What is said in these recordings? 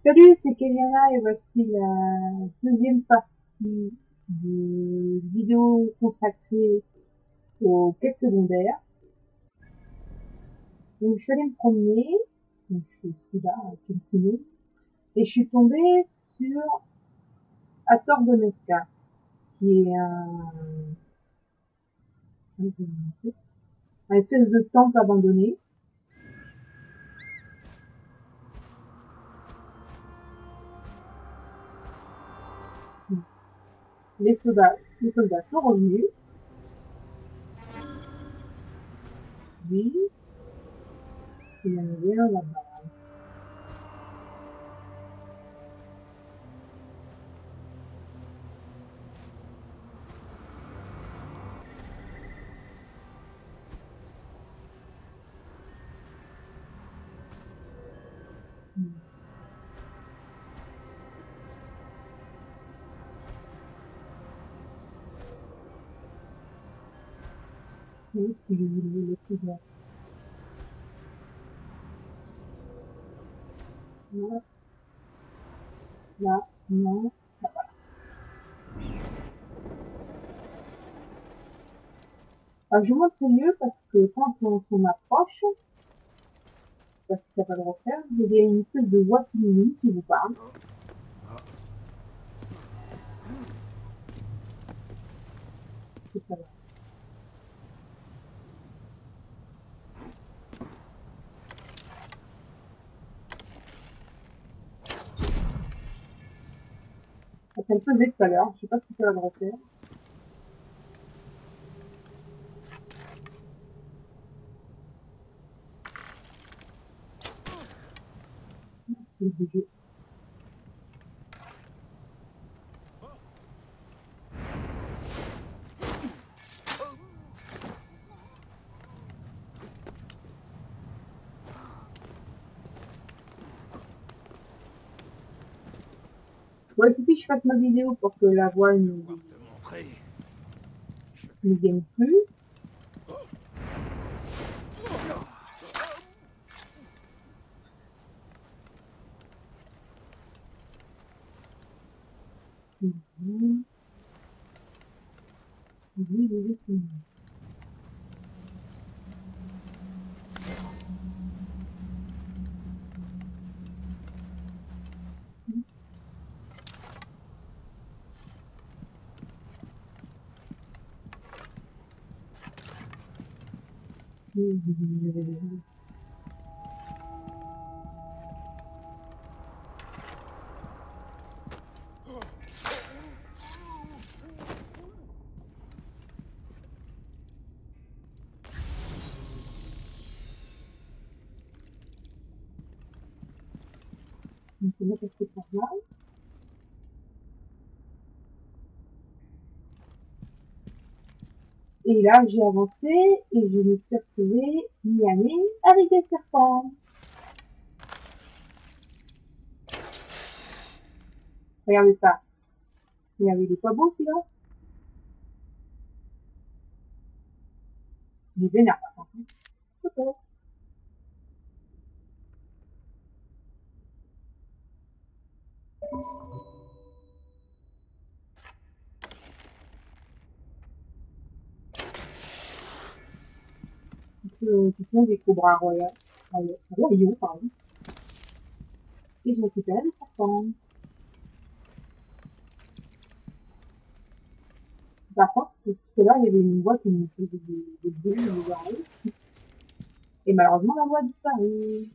Salut, c'est Keliana et voici la deuxième partie de vidéo consacrée aux quêtes secondaires. Donc, je suis allée me promener, donc je suis là à quelques minutes, et je suis tombée sur Hathor Donesca, qui est un espèce de temple abandonné. Les soldats sont revenus. Oui, il y en avait un là-bas. Oui, c'est le soldats. Là, là, non. Alors, je vous montre ce lieu parce que quand on s'en approche, parce que ça va le refaire, il y a une espèce de voix féminine qui vous parle. Et ça va. Ça me faisait tout à l'heure, je sais pas si ça va le refaire. C'est le jeu. Bon, il suffit que je fasse ma vidéo pour que la voix ne vienne plus. Oui, oui, oui, c'est mieux. Oui, oui, oui, oui, oui. Donc, on va passer par là. Et là, j'ai avancé et je me suis retrouvée Miami avec des serpents. Regardez ça. Regardez, il est pas beau celui-là. Il est vénère par contre. Photo. Ce sont des cobras royaux, pardon. Et je récupère les serpents. Par contre, tout à l'heure, il y avait une voix qui me faisait des bruits, des oreilles. Et malheureusement, la voix a disparu.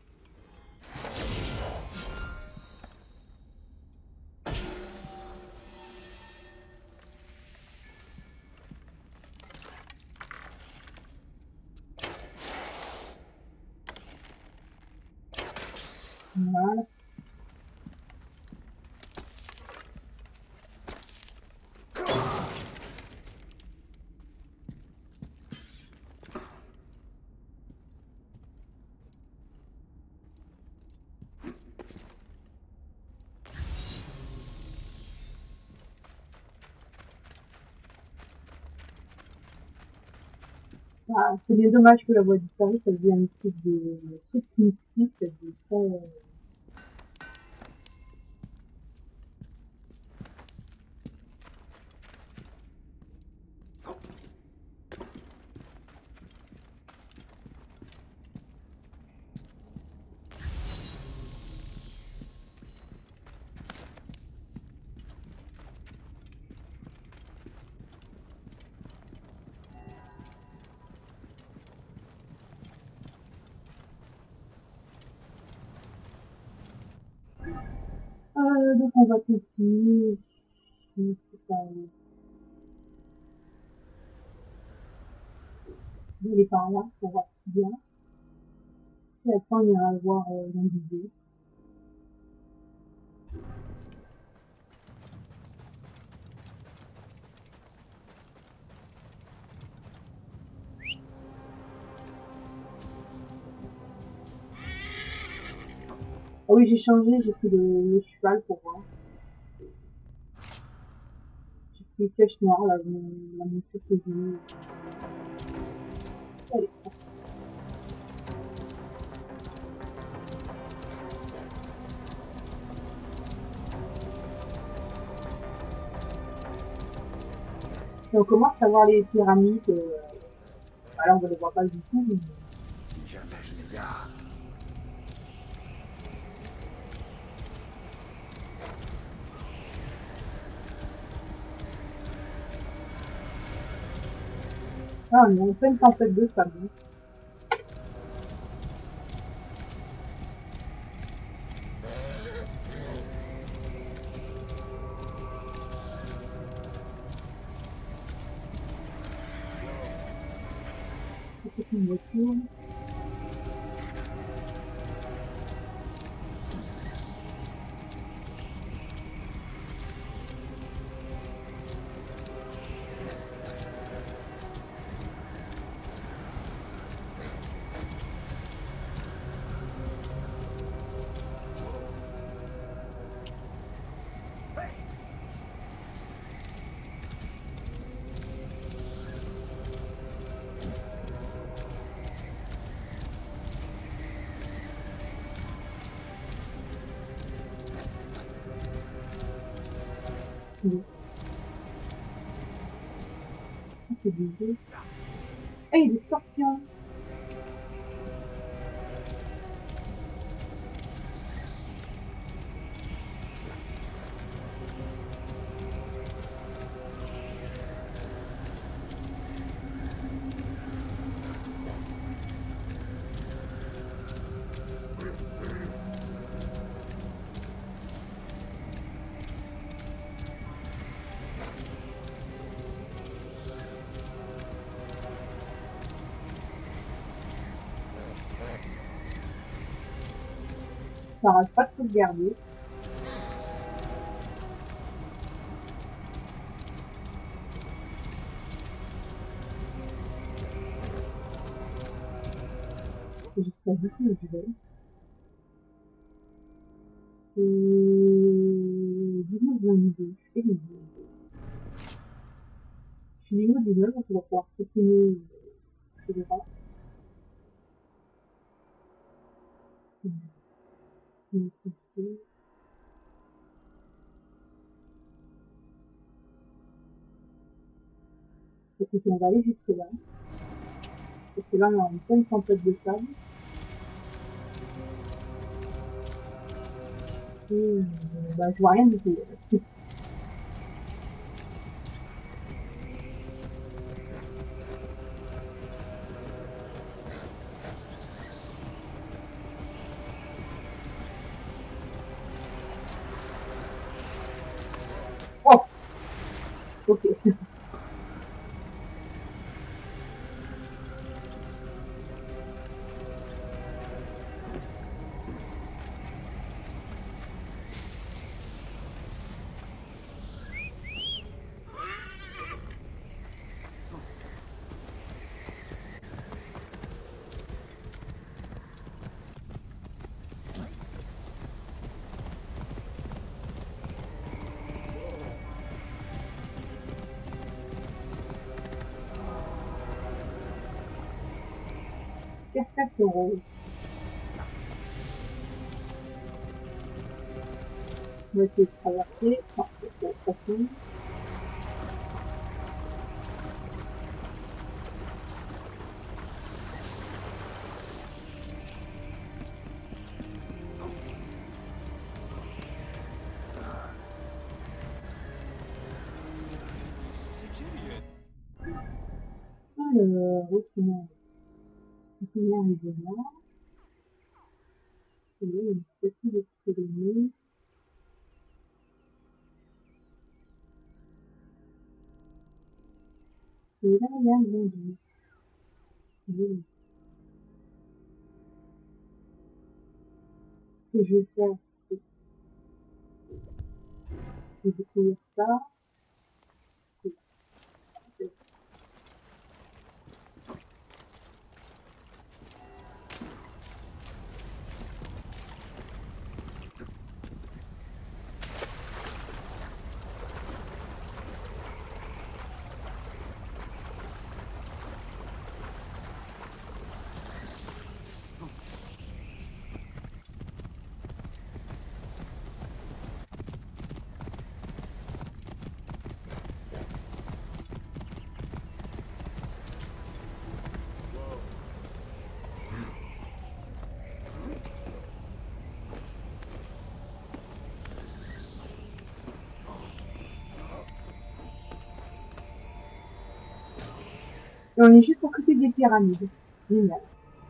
Voilà. Ah, c'est bien dommage que la voix disparue, ça devient une espèce de truc mystique, ça devient très... Donc on va continuer. Je sais pas, je vais aller par là pour voir ce qu'il y a. Et après on ira voir l'industrie. Ah oui, j'ai changé, j'ai pris le cheval pour voir. J'ai pris une flèche noire, la monture que j'ai mis. Allez. Et on commence à voir les pyramides. Bah là, on ne les voit pas du tout. Mais... Si jamais je les garde. Ah, on est en pleine tempête de sable. C'est une voiture. Oui. Ah, c'est des jeux. Ah, il y a des scorpions. Ça arrête pas de sauvegarder. C'est juste pas du tout le jeu. C'est 19-22. Je fais des jeux. Je suis niveau 19, donc on va pouvoir continuer. Je sais pas. Écoutez, on va aller jusque là. Parce que là, on est en pleine tempête de sable. Et bah, je vois rien du tout. Oh, ok. Cascade rose. On va essayer de traverser. Non, c'est trop facile. Alors, où est-ce qu'on est? On est arrivé là. Et là, il y a une petite de colonnée. Et là, il y a un bandit. Oui. Ce que je vais faire, c'est découvrir ça. Et on est juste à côté des pyramides. Génial.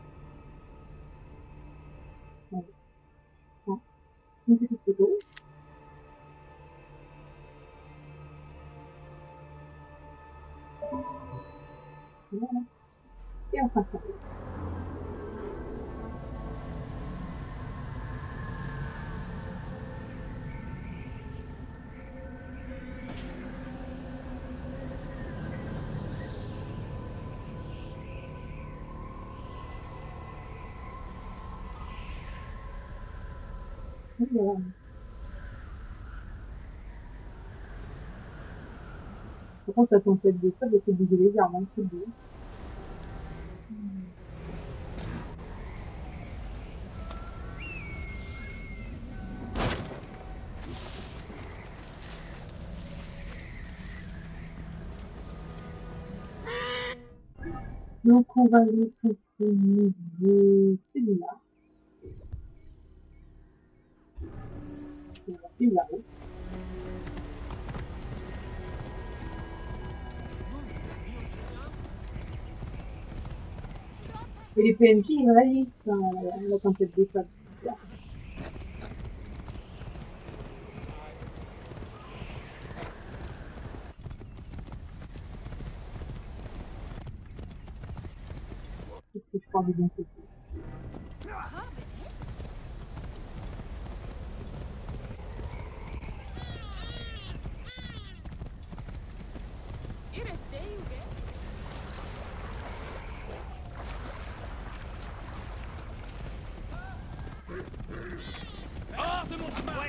Ouais. Bon. Une petite photo. Voilà. Et on s'installe. Voilà. Par contre, la tempête de sable, elle fait bouger les arbres, hein, c'est beau. Donc, on va aller s'entraîner de celui-là. On va suivre la route. Et les PNJ, ils réalisent la tempête des sables. Parce que je parle du bon côté. Hors de mon chemin!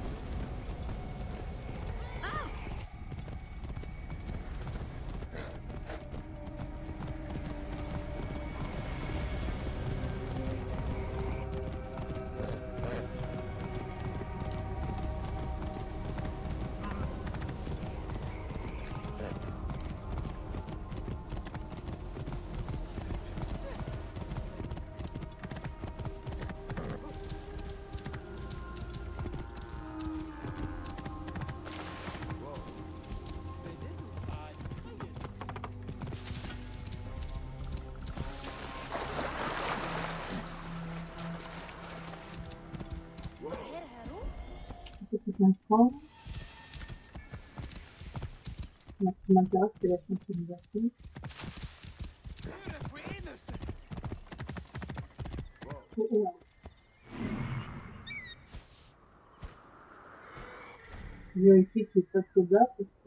C'est un point. Ce qui m'intéresse, c'est la synchronisation. Oh, oh. Je vérifie qu'il n'y ait pas de soldats parce que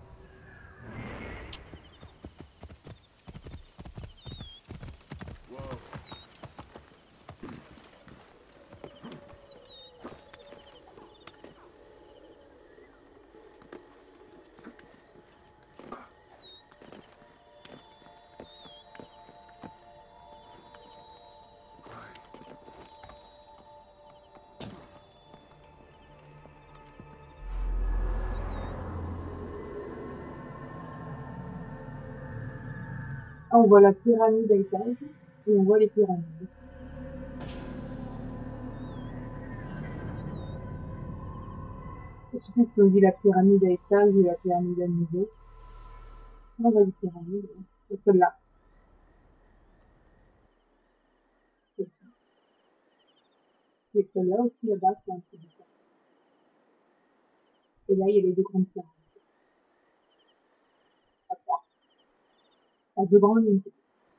ah, on voit la pyramide à étage et on voit les pyramides. Je sais plus si on dit la pyramide à étage ou la pyramide à niveau. On voit les pyramides. C'est celle-là. C'est ça. Et celle-là aussi là-bas, c'est un peu différent. Et là, il y a les deux grandes pyramides. À trois. à deux grandes unités.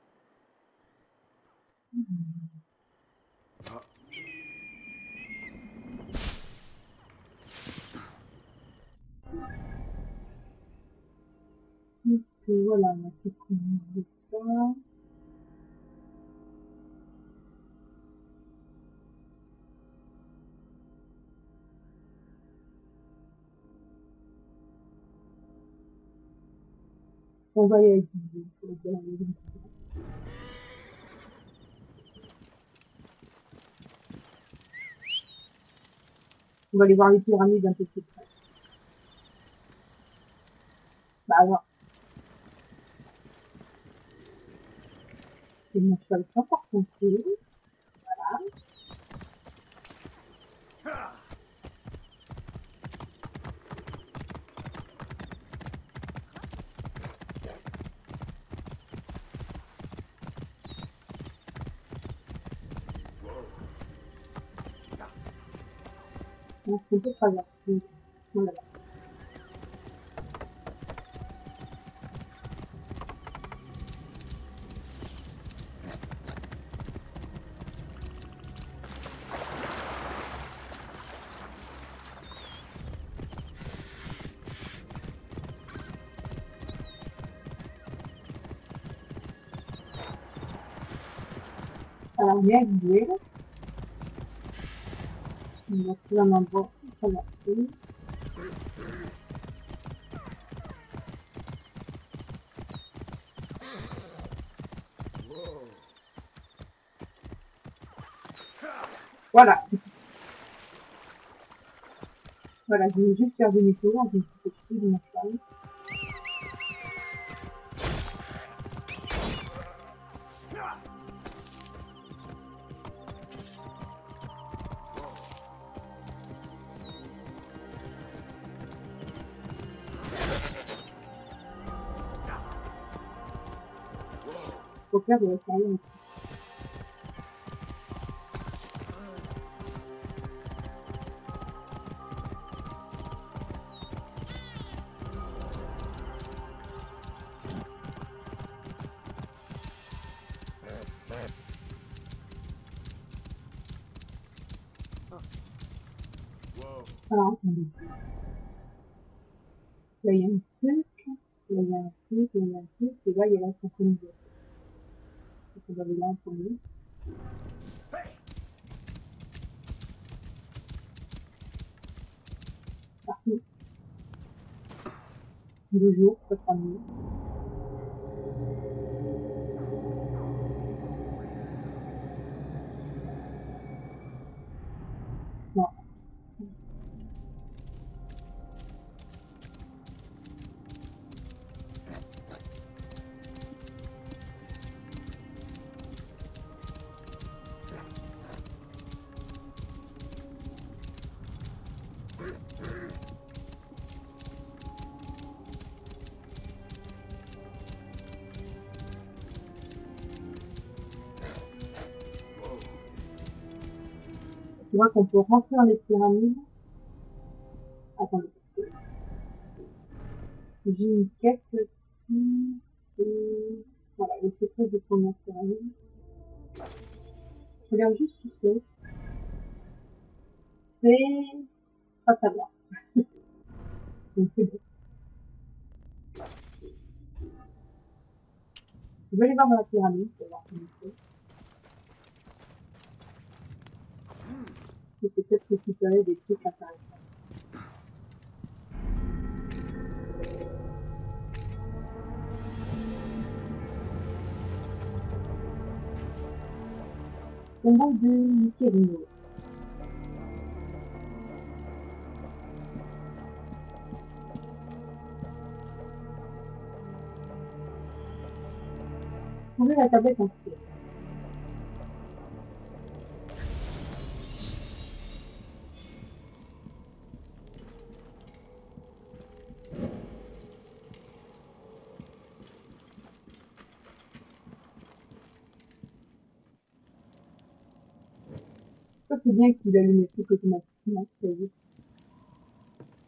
Donc voilà, on a synchronisé ça. On va y aller. On va aller voir les pyramides un peu plus près. Bah alors. C'est mon cheval pas par contre. Voilà. Donc on peut traverser. Voilà. Alors bien joué. On va trouver un endroit pour traverser. Voilà. Voilà, je vais juste faire demi-tour. Je me suis fait chier de mon cheval. Faut faire de la carrière. Alors, attendez. Là, il y a un truc. Là, il y a un truc. Là, il y a un truc. Et là, il y a la synchronisation. Donc, on va aller là en premier. Parti. Le jour, ça sera mieux. Non. Tu vois qu'on peut rentrer dans les pyramides. Attendez. J'ai une quête qui... Voilà, le secret des premières pyramides. Je regarde juste où c'est. C'est pas très bien. Donc c'est bon. Je vais aller voir dans la pyramide pour voir comment c'est. Je peux peut-être récupérer des trucs intéressants. Tombeau de Mikerino. Trouver la tablette entière. Ça c'est bien qu'il allume les trucs automatiquement, ça y est.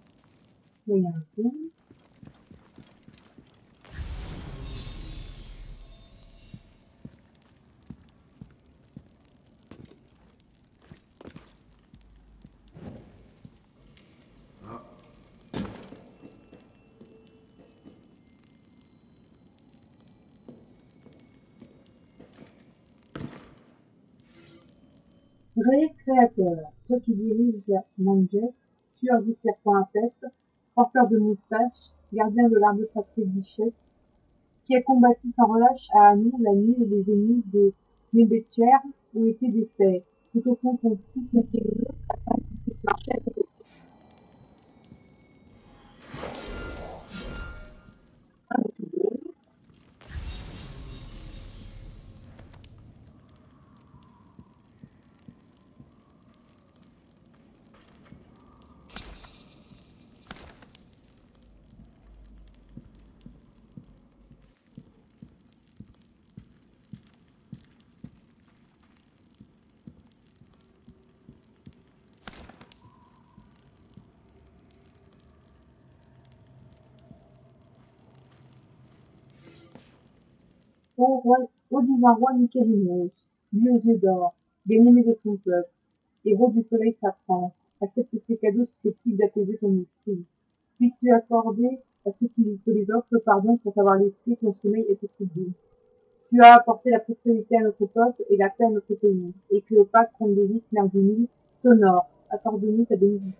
Là il y a un peu. Créateur, toi qui diriges Mangek, tueur du serpent infect, porteur de moustache, gardien de l'arbre sacré Bichette, qui a combattu sans relâche à Anou la nuit où les ennemis de Nebetcher ont été défaits. Tout au fond ton fils Nékélinos afin qu'il puisse marcher à côté de toi. Ô divin roi Nicélinos, lui aux yeux d'or, bien-aimé de son peuple, héros du soleil safran, accepte ces cadeaux susceptibles d'apaiser ton esprit. Puisses-tu accorder à ceux qui te les offrent le pardon pour t'avoir laissé ton sommeil et tes troublé. Tu as apporté la prospérité à notre peuple et la paix à notre pays, et que le pacte contre des vices mère du Nil t'honore. Accorde-nous ta bénédiction.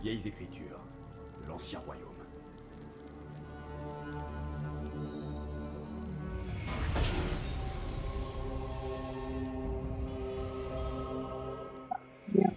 vieilles écritures de l'Ancien Royaume. Bien.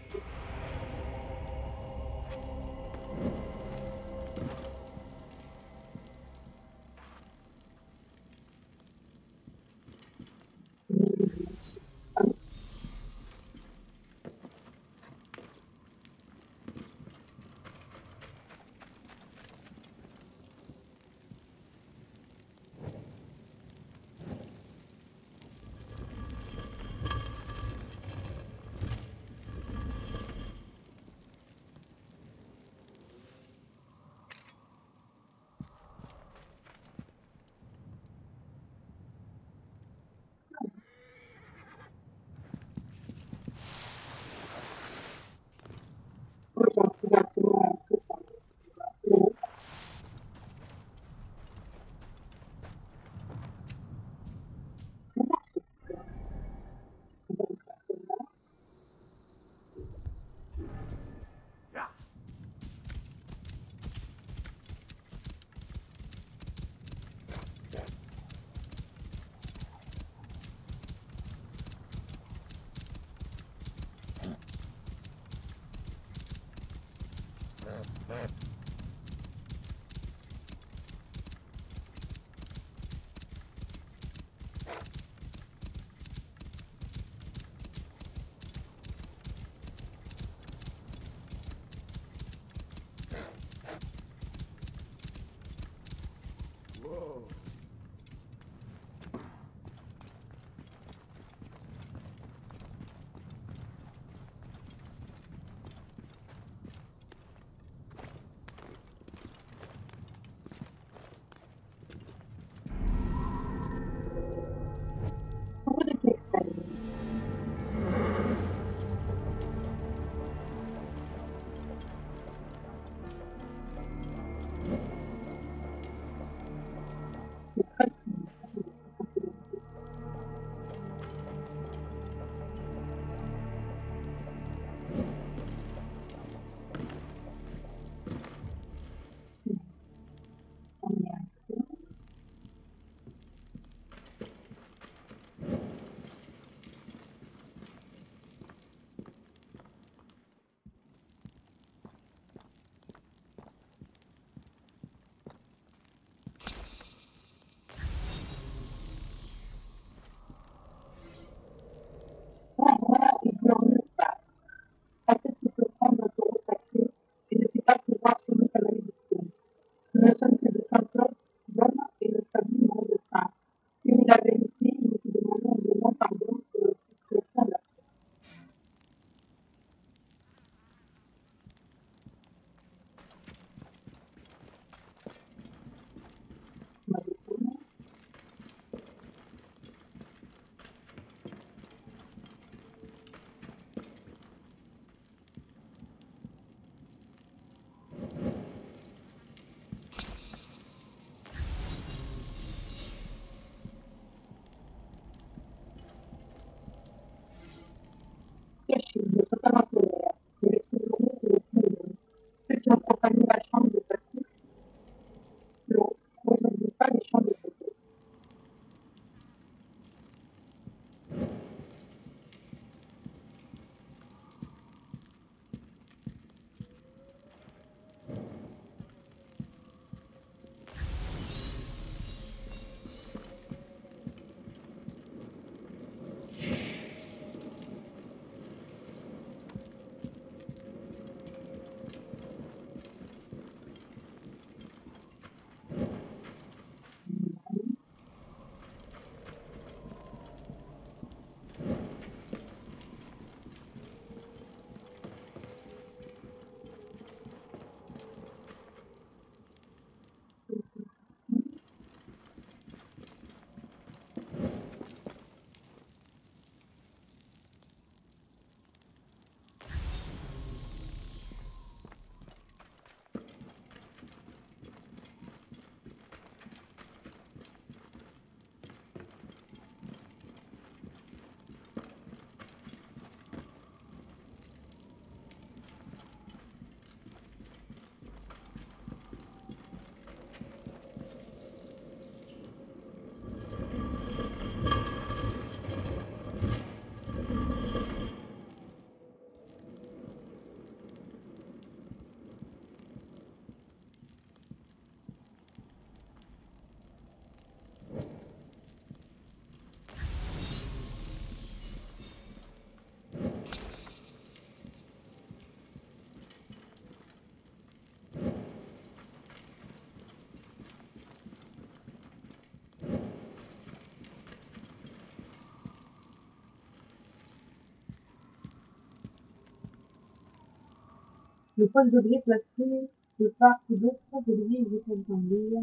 Le poste de gré placé, le parc d'autres élevé et établis.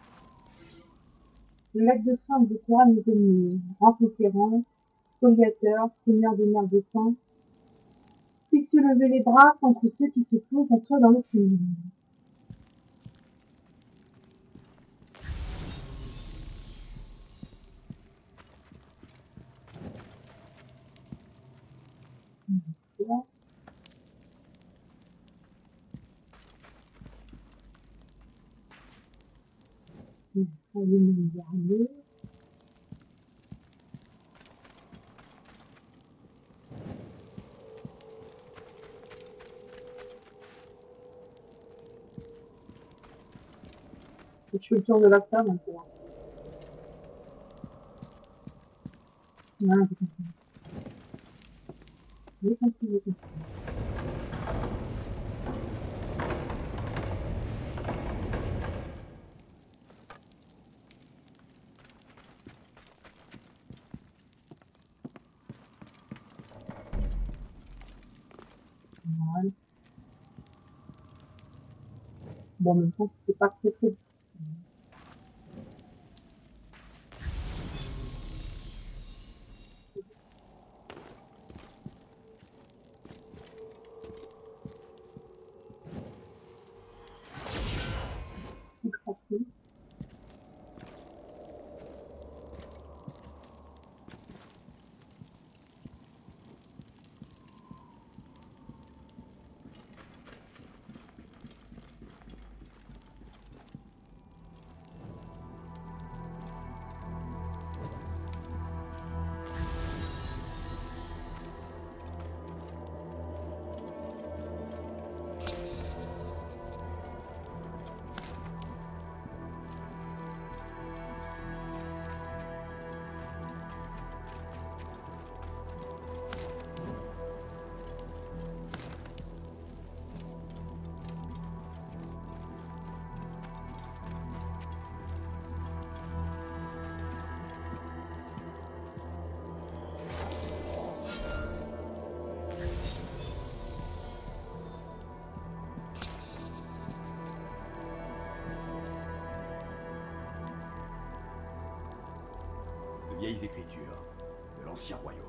Le lac de fin de couronne des ennemis, grand conquérant, spoliateur, seigneur des mers de sang. Puisses-tu lever les bras contre ceux qui se posent à toi dans le monde. Voilà. On va le garder. Je fais le tour de l'Axa maintenant. Voilà, j'ai compris. J'ai compris, j'ai compris. Voilà. Bon, en même temps, c'est pas très très difficile. Tout craqué. De vieilles écritures de l'Ancien Royaume.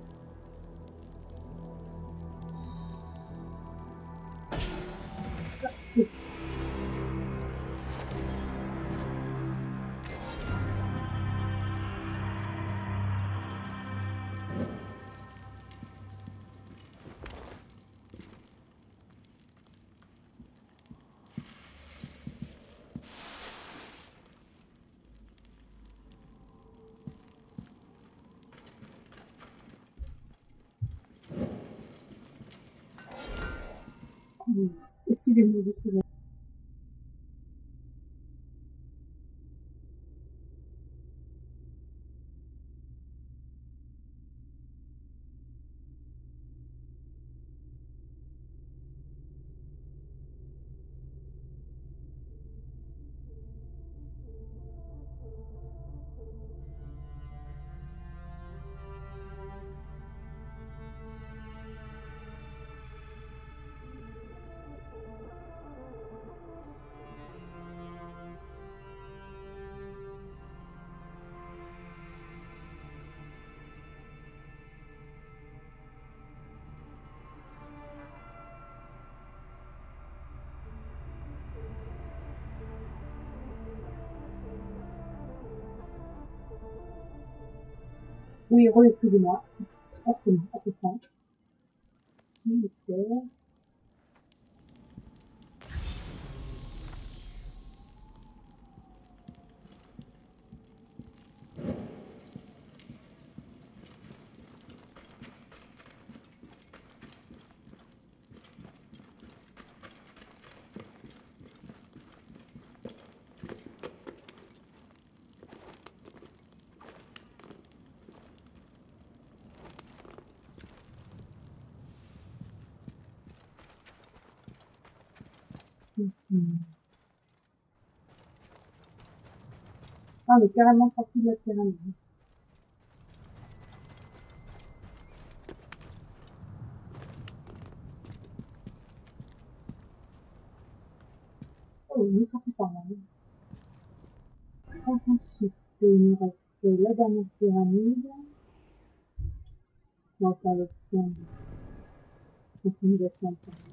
Excusez-moi, je suis là. Oui, excusez-moi. Hop, c'est bon, hop, c'est ça. Mystère. Ah, mais carrément sorti de la pyramide. Oh, nous sommes pas mal. Ensuite, il nous reste la dernière pyramide. On va faire l'option de synchronisation en premier.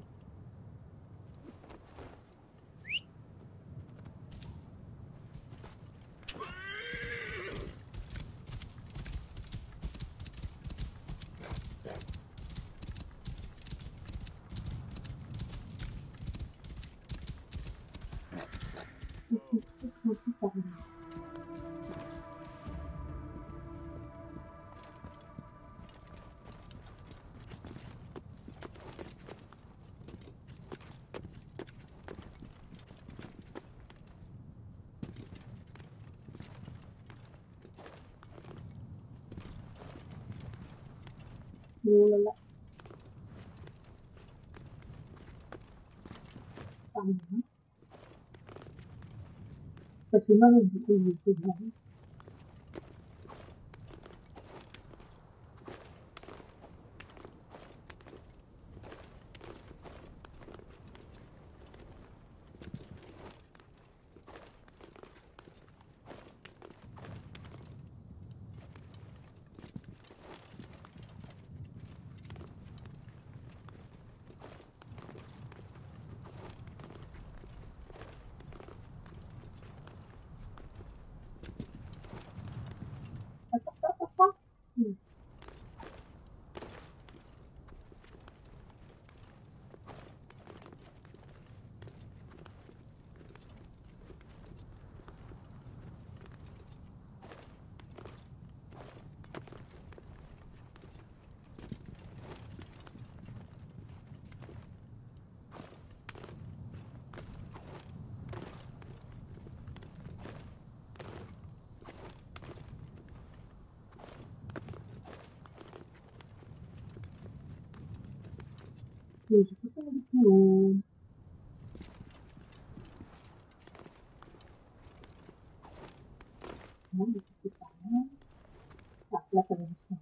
Oh là là. Pardon. Ça fait mal au bout de ce genre. Mais je peux pas aller plus haut. Non, mais c'est pas mal. Ah, là, ça va être.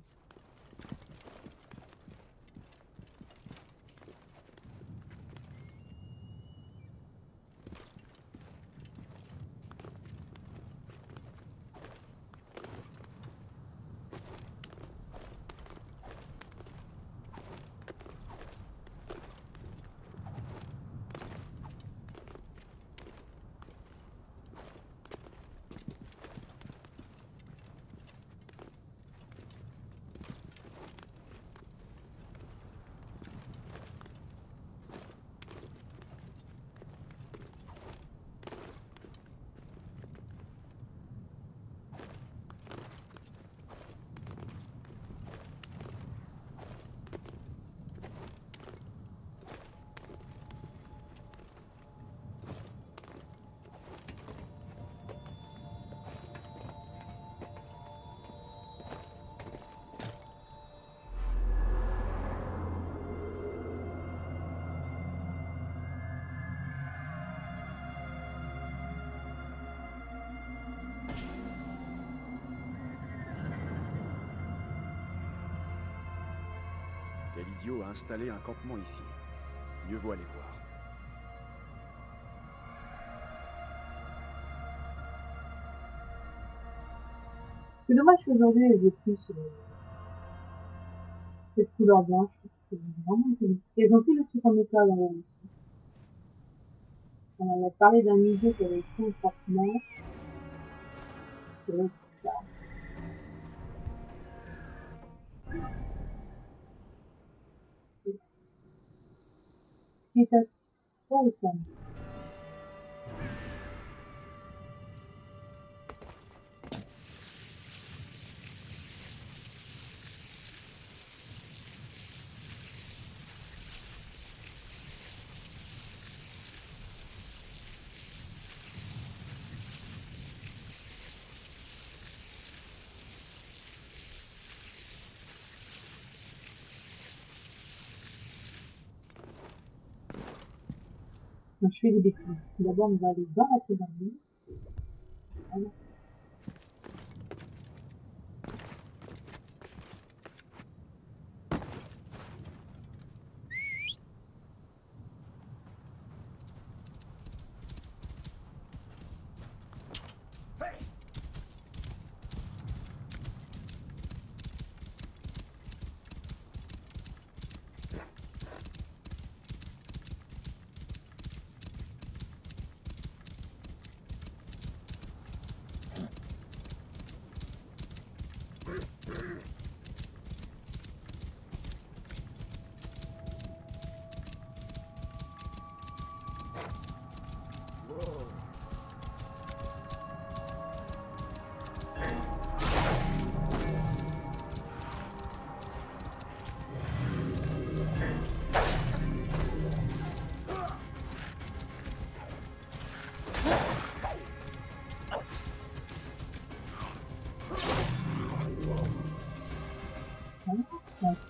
Quel idiot a installé un campement ici. Mieux vaut aller voir. C'est dommage qu'aujourd'hui, elles aient plus cette couleur blanche, parce que c'est vraiment joli. Et ils ont plus le truc en métal dans la aussi. On avait parlé d'un musée qui avait fait un traitement. C'est vrai que ça. C'est à toi ou ça? Je fais des bêtises. D'abord, on va aller dans la pyramide. Voilà.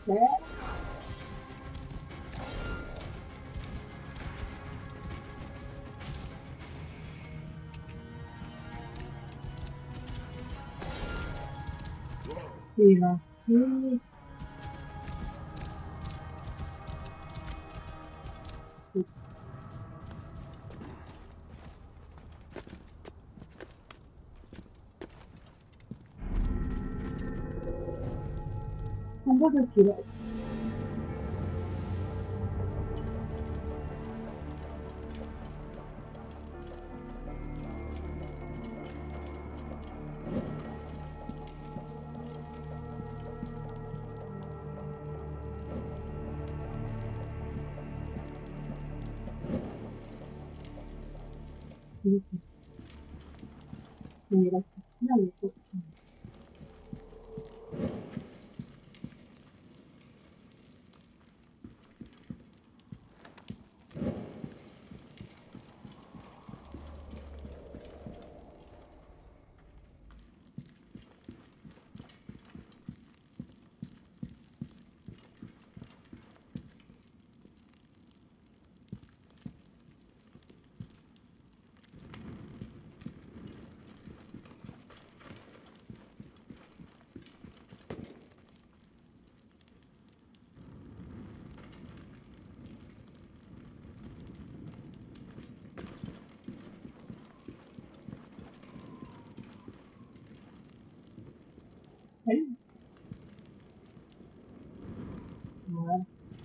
clair. C'est gentil. Combo de pilote. Mais la piscine, elle est pas- Elle. Ouais.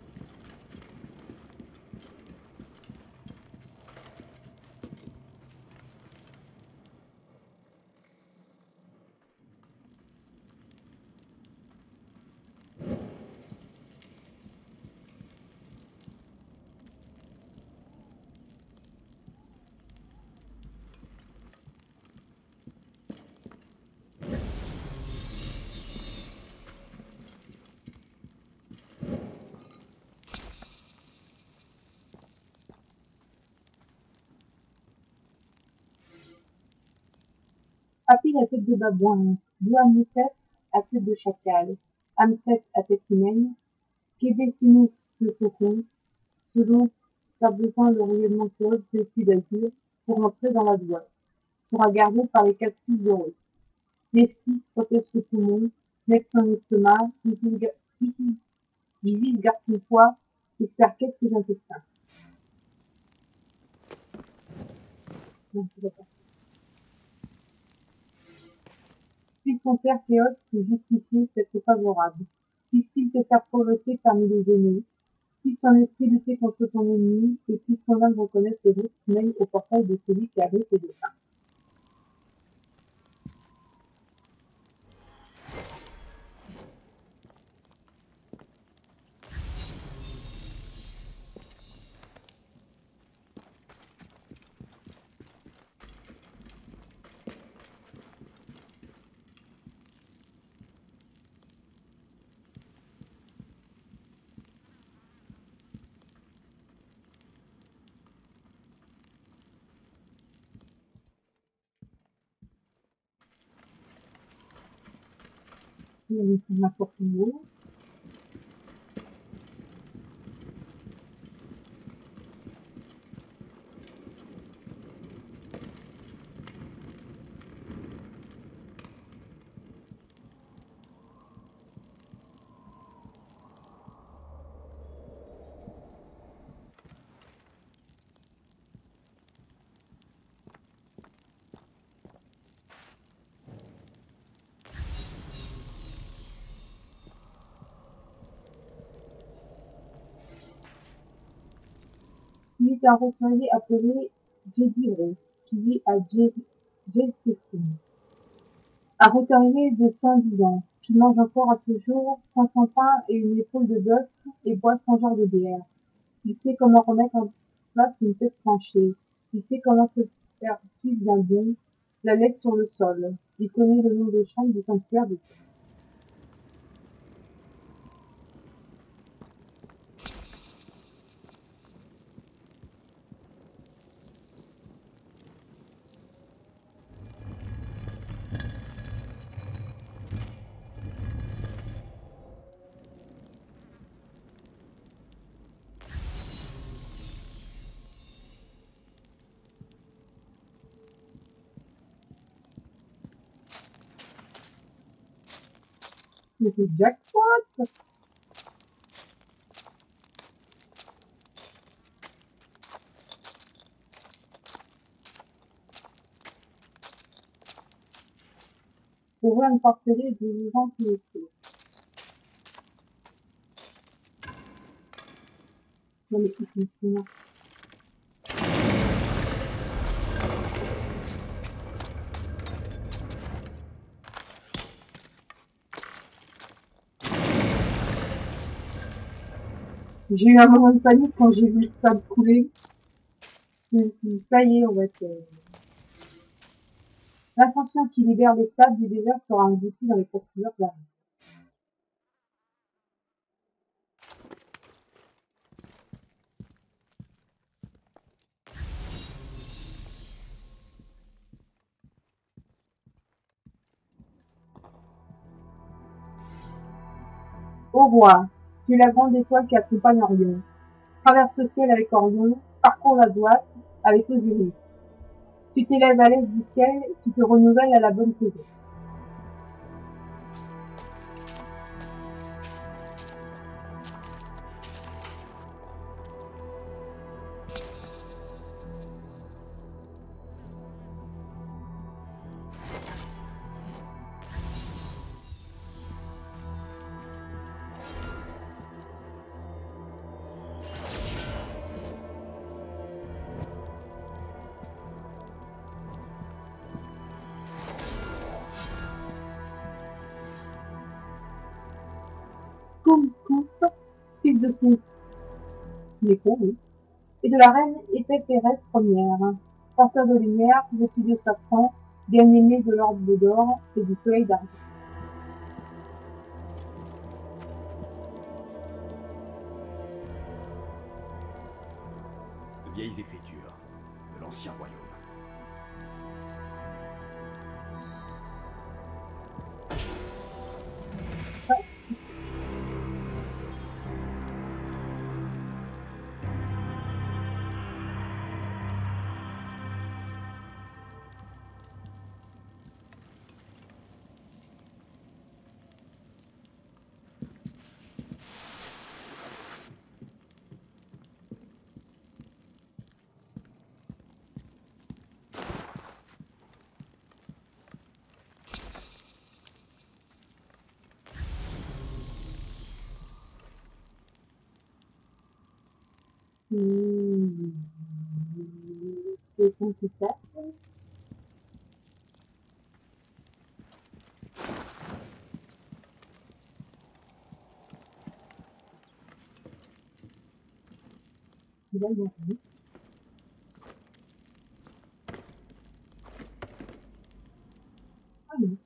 Happy à tête de babouin, Blue Amnicet à tête de chacal, Amset à tête humaine, Québécinou le faucon, selon sa besoin le rayonnement claude, vêtu d'azur, pour entrer dans la boîte, sera gardé par les 4 fils heureux. Neftis protège ses poumons, nec son estomac, Isis garde son foie, et Starket ses intestins. Non, c'est pas ça. Puisse ton père Théote se justifier d'être favorable. Puisse-t-il te faire progresser parmi les aînés. Puisse son esprit lutter contre ton ennemi, et puisse son âme reconnaître les routes qui mènent au portail de celui qui avait ses desseins. Il y avait ma fortune. Il est un roturier appelé Jediro, qui vit à Jeltsefin. Un roturier de 110 ans, qui mange encore à ce jour 500 pains et une épaule de bœuf et boit 100 genres de bière. Il sait comment remettre en place une tête tranchée. Il sait comment se faire suivre d'un lion, la laisse sur le sol. Il connaît le nom de chambre du sanctuaire de Mais c'est jackpot! Ouvrir une porte-télé de vivant qui est cool. Non mais c'est une fille. J'ai eu un moment de panique quand j'ai vu le sable couler. Je me suis dit, ça y est, on va être... L'inconscient qui libère les sables du désert sera englouti dans les profondeurs de la mer. Ô roi, tu es la grande étoile qui accompagne Orion. Traverse le ciel avec Orion, parcours la droite avec Osiris. Tu t'élèves à l'est du ciel, tu te renouvelles à la bonne saison. Koum, fils de Snéco, oui, et de la reine Épépérès première, porteur de lumière, vêtu de safran, bien-aimé de l'orbe d'or et du soleil d'argent. De vieilles écritures de l'ancien royaume. C'est 57. Il va y arriver. Ah oui.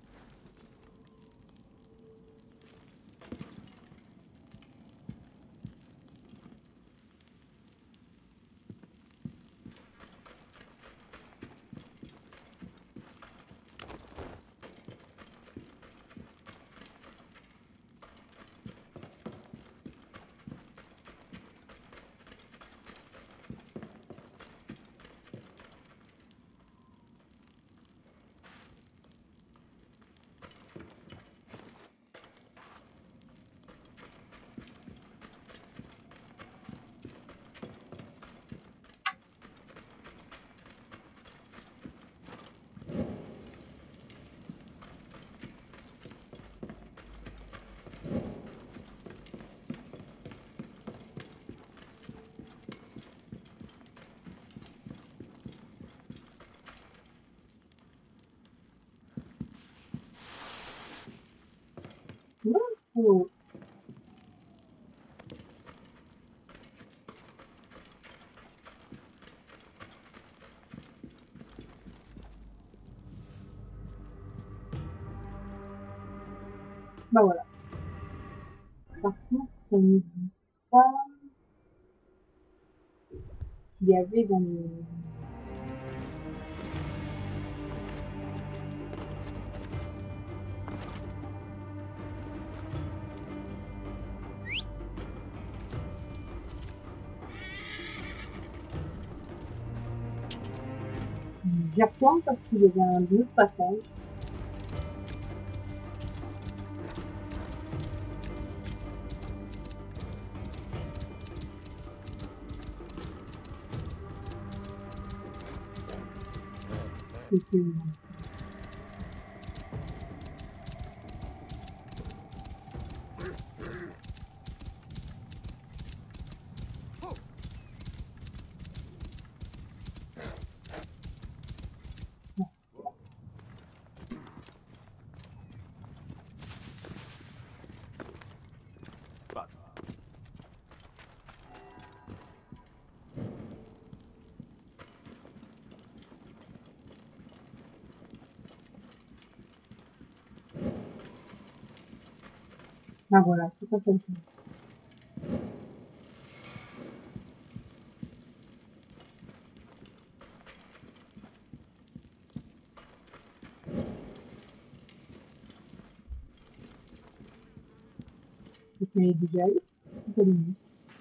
Oh. Bah voilà. Par contre, ça ne dit pas qu'il y avait dans le... J'y retourne parce qu'il y avait un autre passage. c'était... Pas. Ah voilà, c'est pas comme ça. C'est déjà eu, c'est pas lui.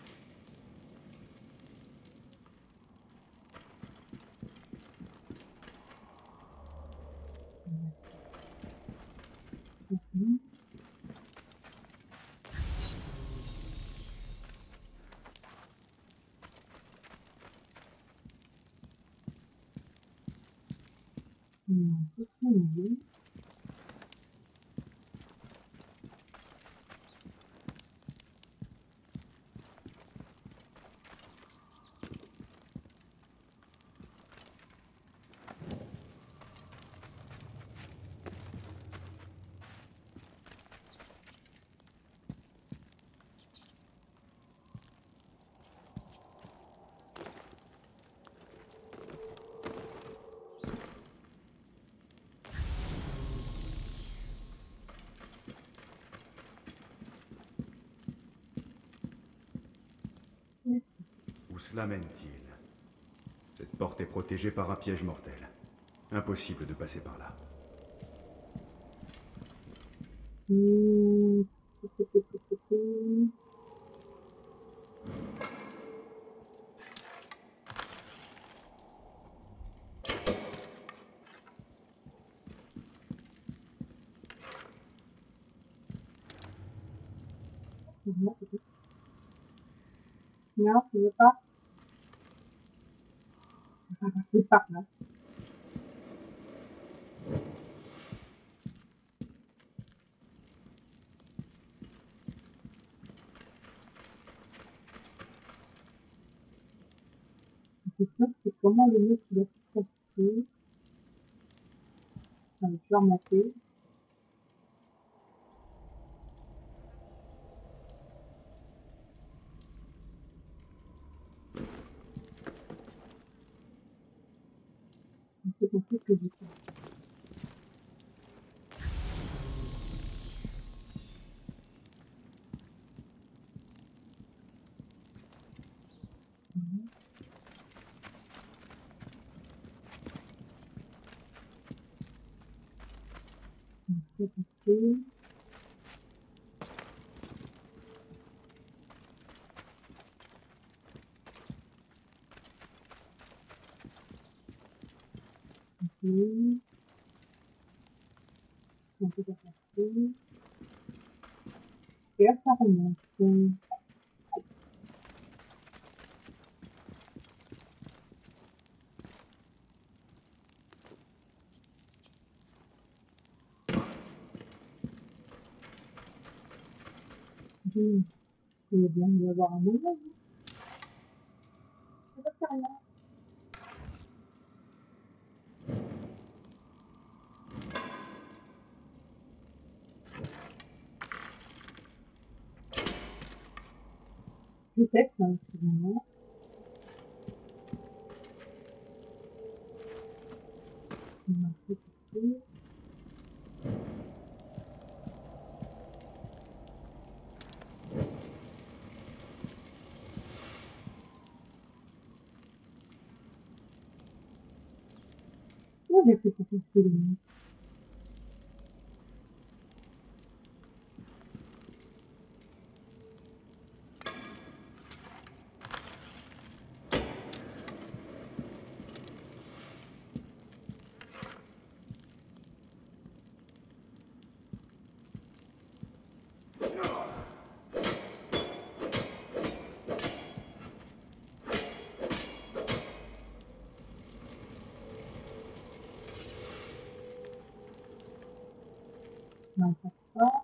C'est ça, lui. Où cela mène-t-il? Cette porte est protégée par un piège mortel. Impossible de passer par là. Mmh. Non, tu veux pas? C'est pas là. La question, c'est comment le mec il a tout fait. Je vais remonter. C'est compris ce que j'ai fait. C'est compris. Oui. On peut pas passer. Et là, ça remonte. Il va bien y avoir un moment. Ça va faire rien. Je teste, hein, excusez-moi. On va faire ici. Comment j'ai fait pour passer les minutes? Non, pas ça.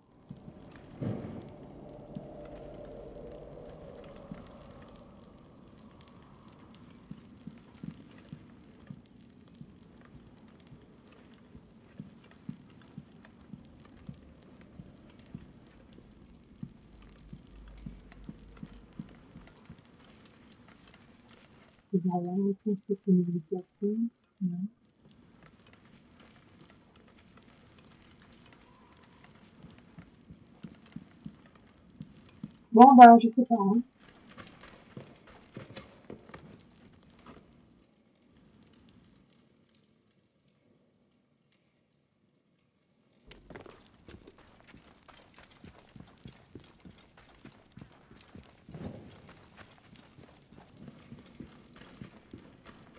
Je vais regarder si c'est une publication. Non. Bon, bah, je sais pas, hein.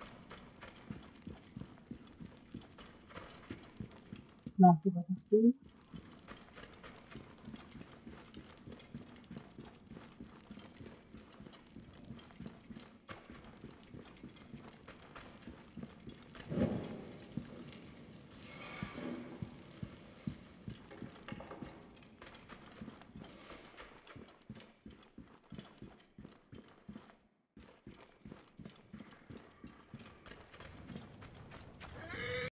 Non, c'est pas possible.